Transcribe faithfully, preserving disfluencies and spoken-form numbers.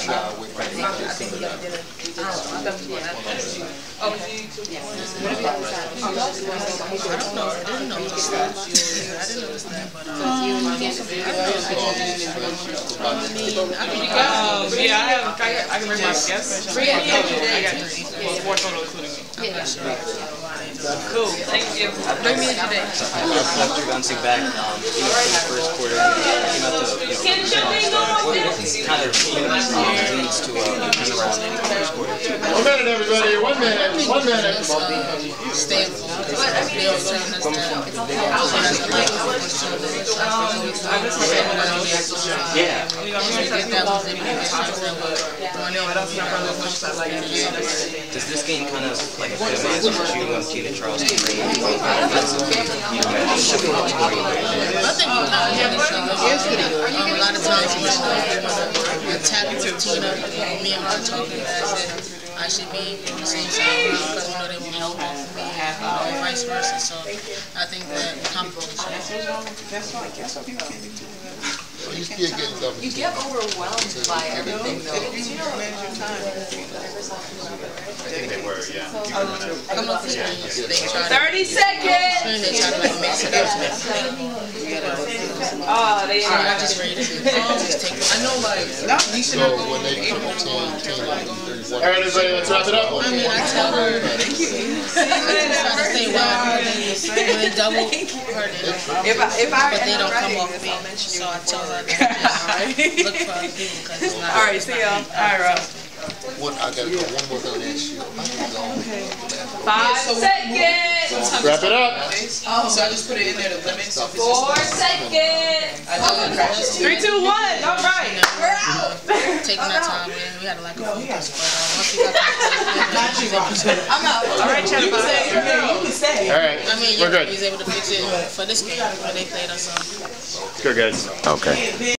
shy away from it. I think we did it. Okay. I don't know. I didn't notice that. I didn't notice that, but um, I don't know. I mean, um, yeah, I have. I can bring my guests. I got four photos including me. I'm not sure. Cool. Thank you. Bring me today. I left bouncing back, um, you know, in the first quarter, and came out to, you know, kind of leads to a turnaround in the first quarter. One minute, everybody. One minute. One minute. Stay focused. They always telling us Yeah. Does this game kind of like epitomize what you want Gina Charles to bring? I think you know, um, a lot of times you just want to attack Tina, me and her talking that I should be on the same side because you know they will help me, you know, and vice versa. So I think that competition. You still get double. You get overwhelmed by everything, though. I think they were, yeah. Come up with thirty seconds! They try to like mix it up. Oh, they are. I just read it. I know, like, So when they come up to All right, everybody, let's wrap it up. I mean, I tell her, thank you. I just try to stay wild, and they double her, If I, if I but they don't come off me. So I tell her to just look for other people because it's not. All right, see y'all. All right, Rob. One, I gotta go. One more thing to ask you. Five seconds. Wrap it up. Oh, so I just put it in there to limit. So Four seconds. Three, two, one. All right. We're out. Taking our time, man. We had to like a focus, but um, once we got the I'm out. All right, Chad. You can stay. All right. I mean, We're good. he was able to fix it for this game when they played us. Um, Good, guys. Okay.